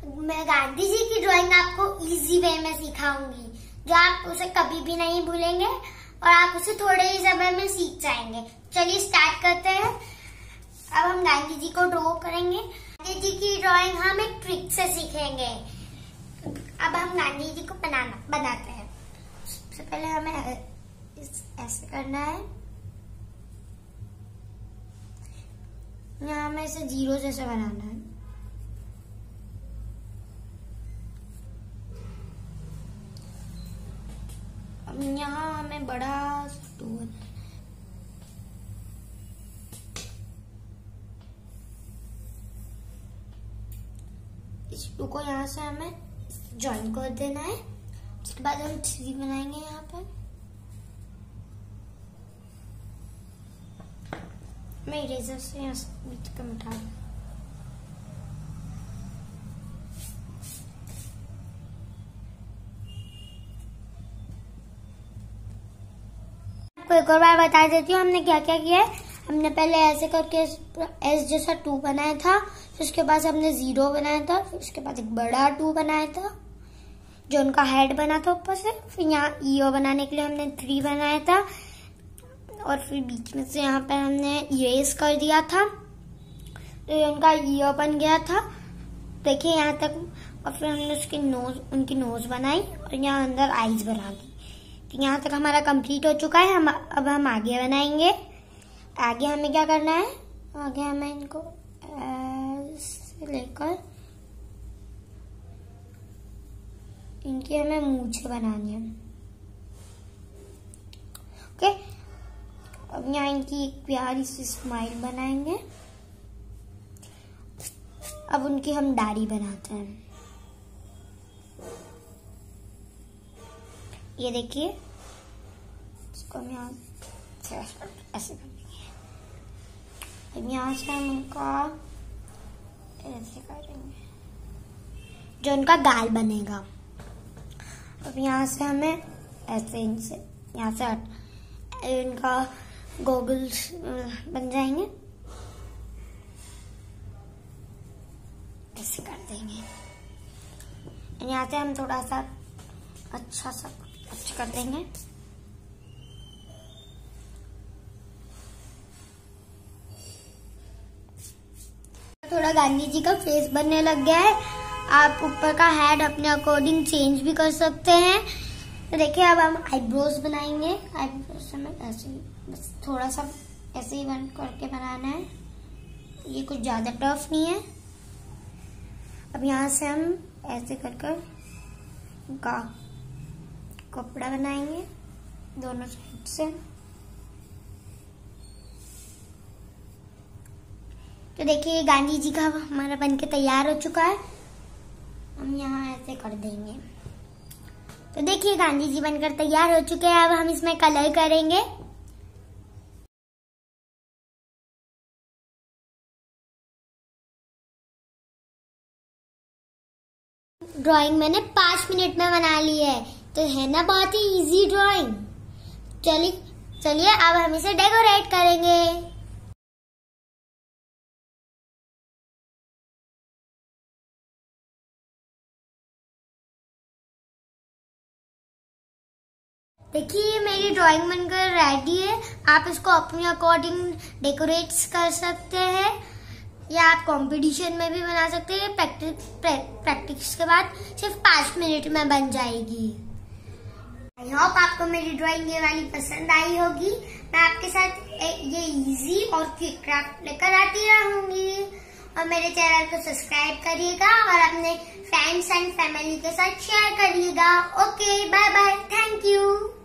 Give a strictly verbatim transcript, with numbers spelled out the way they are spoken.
मैं गांधी जी की ड्राइंग आपको इजी वे में सिखाऊंगी, जो आप उसे कभी भी नहीं भूलेंगे और आप उसे थोड़े ही समय में सीख जाएंगे। चलिए स्टार्ट करते हैं। अब हम गांधी जी को ड्रॉ करेंगे। गांधी जी की ड्राइंग हम एक ट्रिक से सीखेंगे। अब हम गांधी जी को बनाना बनाते हैं। सबसे पहले हमें ऐसे करना है। यहाँ हमें इसे जीरो जैसे बनाना है। अब यहाँ हमें बड़ा टू बनाना है। इस टू को यहाँ से हमें ज्वाइन कर देना है। उसके बाद हम थ्री बनाएंगे यहाँ पर। मैं इरेजर से यहाँ बीच का मिटा दूँ। आपको एक और बार बता देती हूँ हमने क्या क्या किया है। हमने पहले ऐसे करके एस जैसा टू बनाया था, फिर उसके बाद हमने जीरो बनाया था, फिर उसके बाद एक बड़ा टू बनाया था जो उनका हेड बना था ऊपर से। फिर यहाँ ईओ बनाने के लिए हमने थ्री बनाया था और फिर बीच में से यहाँ पे हमने इरेज कर दिया था, तो उनका ईओ बन गया था। देखिए यहाँ तक। और फिर हमने उसकी नोज उनकी नोज बनाई और यहाँ अंदर आईज बना दी। तो यहाँ तक हमारा कंप्लीट हो चुका है। हम अब हम आगे बनाएंगे। आगे हमें क्या करना है, आगे हमें इनको ऐसे लेकर इनकी हमें मूंछें बनानी है। ओके, अब यहाँ इनकी एक प्यारी सी स्माइल बनाएंगे। अब उनकी हम दाढ़ी बनाते हैं। ये देखिए, इसको हम यहाँ ऐसे कर देंगे। अब यहाँ से हम उनका ऐसे करेंगे जो उनका गाल बनेगा। अब यहाँ से हमें ऐसे इनसे यहाँ से इनका गॉगल्स बन जाएंगे। ऐसे कर देंगे। यहाँ से हम थोड़ा सा अच्छा सा अच्छा कर देंगे। थोड़ा गांधी जी का फेस बनने लग गया है। आप ऊपर का हेड अपने अकॉर्डिंग चेंज भी कर सकते हैं। तो देखिए अब हम आईब्रोज बनाएंगे। आईब्रोज हमें ऐसे ही बस थोड़ा सा ऐसे ही बन करके बनाना है। ये कुछ ज्यादा टफ नहीं है। अब यहाँ से हम ऐसे कर कर का कपड़ा बनाएंगे दोनों साइड से। तो देखिए गांधी जी का हमारा बनके तैयार हो चुका है। हम यहाँ ऐसे कर देंगे। तो देखिए गांधी जी बनकर तैयार हो चुके हैं। अब हम इसमें कलर करेंगे। ड्राइंग मैंने पांच मिनट में बना ली है, तो है ना बहुत ही इजी ड्राइंग। चलिए चलिए अब हम इसे डेकोरेट करेंगे। देखिए मेरी ड्राइंग बनकर रेडी है। आप इसको अपने अकॉर्डिंग डेकोरेट कर सकते हैं या आप कंपटीशन में भी बना सकते हैं। प्रैक्टिस प्रैक्टिस के बाद सिर्फ पांच मिनट में बन जाएगी। आई होप आपको मेरी ड्राइंग ये वाली पसंद आई होगी। मैं आपके साथ ये इजी और क्विक क्राफ्ट लेकर आती रहूंगी। और मेरे चैनल को सब्सक्राइब करिएगा और अपने फ्रेंड्स एंड फैमिली के साथ शेयर करिएगा। Okay, bye bye, thank you.